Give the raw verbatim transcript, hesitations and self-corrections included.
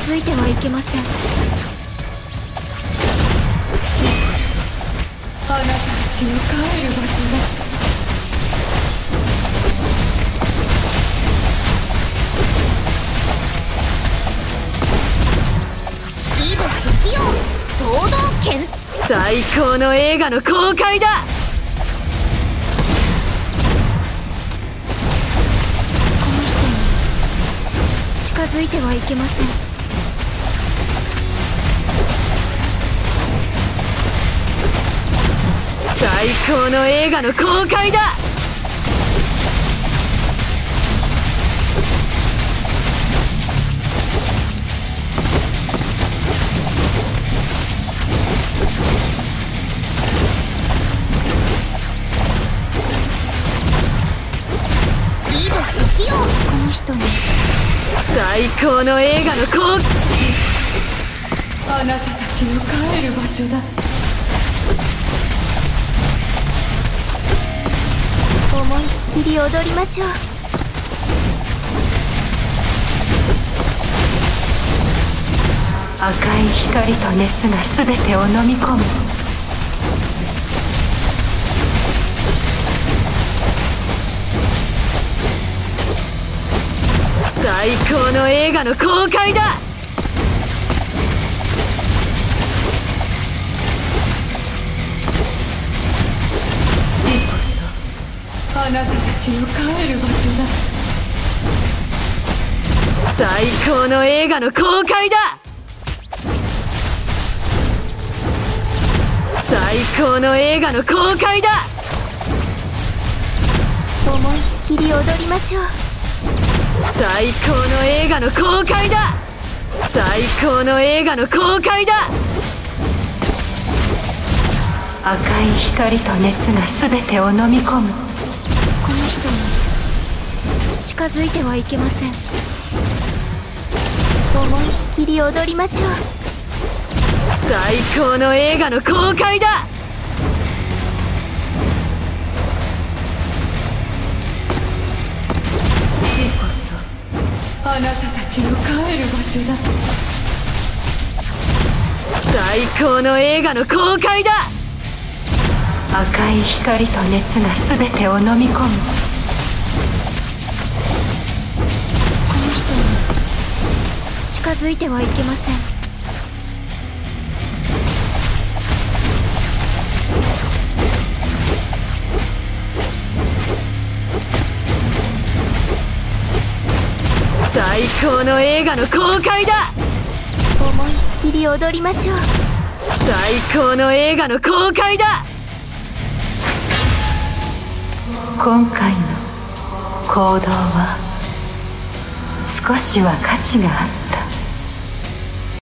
づいてはいけません。 死こそあなたたちの帰る場所だ。 ギブスしよう。堂々剣。 最高の映画の公開だ。 この人に近づいてはいけません。 最高の映画の公開だ。 ギブスしよう。この人に最高の映画の公開。あなたたちの帰る場所だ。 思いっきり踊りましょう。 赤い光と熱が全てを飲み込む。最高の映画の公開だ。死こそあなたたちの帰る場所だ。最高の映画の公開だ。最高の映画の公開だ。 思いっきり踊りましょう。 最高の映画の公開だ。最高の映画の公開だ。赤い光と熱が全てを飲み込む。 この人に近づいてはいけません。思いっきり踊りましょう。 最高の映画の公開だ。死こそあなたたちの帰る場所だ。最高の映画の公開だ。赤い光と熱が全てを飲み込む。 この人に近づいてはいけません。 最高の映画の公開だ。 思いっきり踊りましょう。 最高の映画の公開だ。今回の行動は少しは価値があった。